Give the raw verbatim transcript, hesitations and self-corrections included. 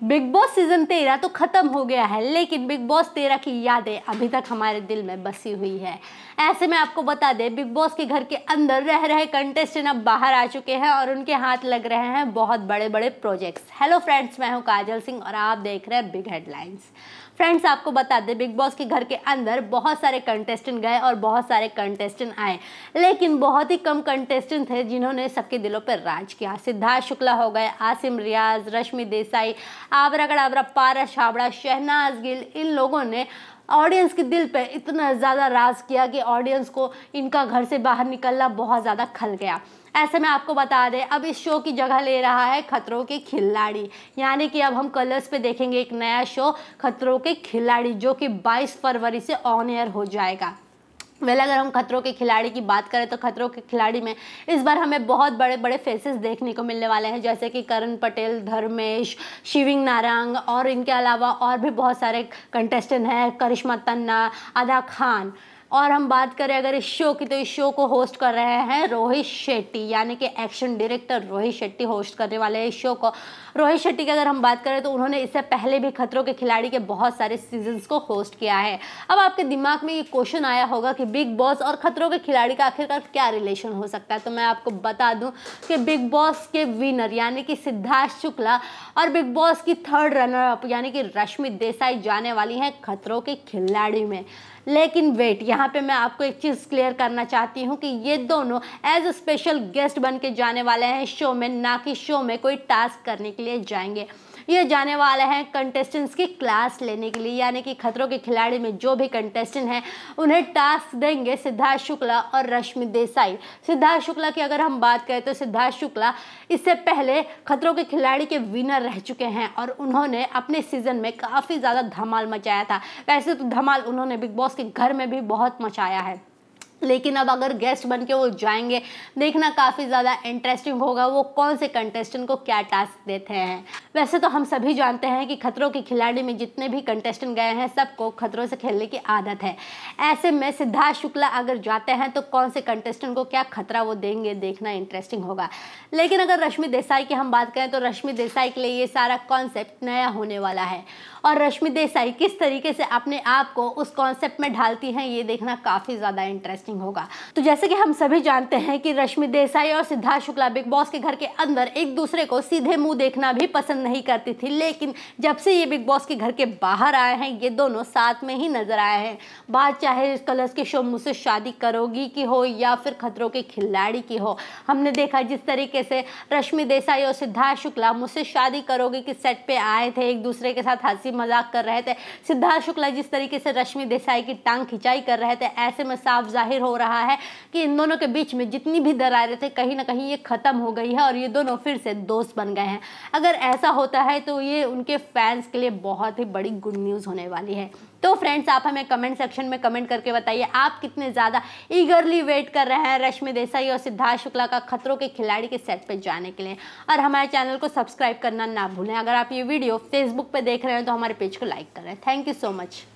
Big boss season तेरह तो खत्म हो गया है, लेकिन बिग बॉस तेरह की यादें अभी तक हमारे दिल में बसी हुई है। ऐसे में आपको बता दें, बिग बॉस के घर के अंदर रह रहे कंटेस्टेंट अब बाहर आ चुके हैं और उनके हाथ लग रहे हैं बहुत बड़े बड़े प्रोजेक्ट्स। हेलो फ्रेंड्स, मैं हूं काजल सिंह और आप देख रहे हैं बिग हेडलाइंस। फ्रेंड्स, आपको बता दें, बिग बॉस के घर के अंदर बहुत सारे कंटेस्टेंट गए और बहुत सारे कंटेस्टेंट आए, लेकिन बहुत ही कम कंटेस्टेंट थे जिन्होंने सबके दिलों पर राज किया। सिद्धार्थ शुक्ला हो गए, आसिम रियाज, रश्मि देसाई, आवरा कड़ावरा, पारस छाबड़ा, शहनाज गिल, इन लोगों ने ऑडियंस के दिल पे इतना ज़्यादा राज किया कि ऑडियंस को इनका घर से बाहर निकलना बहुत ज़्यादा खल गया। ऐसे में आपको बता दें, अब इस शो की जगह ले रहा है खतरों के खिलाड़ी, यानी कि अब हम कलर्स पे देखेंगे एक नया शो खतरों के खिलाड़ी, जो कि बाईस फरवरी से ऑन एयर हो जाएगा। वेल अगर हम खतरों के खिलाड़ी की बात करें तो खतरों के खिलाड़ी में इस बार हमें बहुत बड़े बड़े फेसेस देखने को मिलने वाले हैं, जैसे कि करण पटेल, धर्मेश, शिविंग नारंग और इनके अलावा और भी बहुत सारे कंटेस्टेंट हैं, करिश्मा तन्ना, अदा खान। और हम बात करें अगर इस शो की, तो इस शो को होस्ट कर रहे हैं रोहित शेट्टी, यानी कि action director Rohit Shetty host करने वाले हैं इस शो को। रोहित शेट्टी की अगर हम बात करें तो उन्होंने इससे पहले भी खतरों के खिलाड़ी के बहुत सारे सीजन्स को होस्ट किया है। अब आपके दिमाग में ये क्वेश्चन आया होगा कि बिग बॉस और खतरों के खिलाड़ी का आखिरकार क्या रिलेशन हो सकता है, तो मैं आपको बता दूं कि बिग बॉस के विनर यानी कि सिद्धार्थ शुक्ला और बिग बॉस की थर्ड रनर अप यानी कि रश्मि देसाई जाने वाली हैं खतरों के खिलाड़ी में। लेकिन वेट, यहाँ पे मैं आपको एक चीज़ क्लियर करना चाहती हूँ कि ये दोनों एज स्पेशल गेस्ट बन के जाने वाले हैं शो में, ना कि शो में कोई टास्क करने के लिए जाएंगे। ये जाने वाले हैं कंटेस्टेंट्स की क्लास लेने के लिए, यानी कि खतरों के खिलाड़ी में जो भी कंटेस्टेंट हैं उन्हें टास्क देंगे सिद्धार्थ शुक्ला और रश्मि देसाई। सिद्धार्थ शुक्ला की अगर हम बात करें तो सिद्धार्थ शुक्ला इससे पहले खतरों के खिलाड़ी के विनर रह चुके हैं और उन्होंने अपने सीजन में काफ़ी ज़्यादा धमाल मचाया था। वैसे तो धमाल उन्होंने बिग बॉस के घर में भी बहुत मचाया है, लेकिन अब अगर गेस्ट बन के वो जाएंगे, देखना काफ़ी ज़्यादा इंटरेस्टिंग होगा वो कौन से कंटेस्टेंट को क्या टास्क देते हैं। वैसे तो हम सभी जानते हैं कि खतरों के खिलाड़ी में जितने भी कंटेस्टेंट गए हैं सबको खतरों से खेलने की आदत है। ऐसे में सिद्धार्थ शुक्ला अगर जाते हैं तो कौन से कंटेस्टेंट को क्या खतरा वो देंगे, देखना इंटरेस्टिंग होगा। लेकिन अगर रश्मि देसाई की हम बात करें तो रश्मि देसाई के लिए ये सारा कॉन्सेप्ट नया होने वाला है और रश्मि देसाई किस तरीके से अपने आप को उस कॉन्सेप्ट में ढालती हैं, ये देखना काफ़ी ज़्यादा इंटरेस्टिंग होगा। तो जैसे कि हम सभी जानते हैं कि रश्मि देसाई और सिद्धार्थ शुक्ला बिग बॉस के घर के अंदर एक दूसरे को सीधे मुंह देखना भी पसंद नहीं करती थी, लेकिन जब से ये बिग बॉस के घर के बाहर आए हैं ये दोनों साथ में ही नजर आए हैं। बात चाहे कलर्स के शो मुझसे शादी करोगी की हो या फिर खतरों के खिलाड़ी की हो, हमने देखा जिस तरीके से रश्मि देसाई और सिद्धार्थ शुक्ला मुझसे शादी करोगी के सेट पे आए थे, एक दूसरे के साथ हंसी मजाक कर रहे थे। सिद्धार्थ शुक्ला जिस तरीके से रश्मि देसाई की टांग खिंचाई कर रहे थे, ऐसे में साफ जाहिर हो रहा है कि इन दोनों के बीच में जितनी भी दरारें थे कहीं ना कहीं ये खत्म हो गई है और ये दोनों फिर से दोस्त बन गए हैं। अगर ऐसा होता है तो ये उनके फैंस के लिए बहुत ही बड़ी गुड न्यूज़ होने वाली है। तो फ्रेंड्स, आप हमें कमेंट सेक्शन में कमेंट करके बताइए आप कितने ज़्यादा ईगरली वेट कर रहे हैं रश्मि देसाई और सिद्धार्थ शुक्ला का खतरों के खिलाड़ी के सेट पे जाने के लिए। और हमारे चैनल को सब्सक्राइब करना ना भूलें। अगर आप ये वीडियो फेसबुक पे देख रहे हैं तो हमारे पेज को लाइक करें। Thank you so much.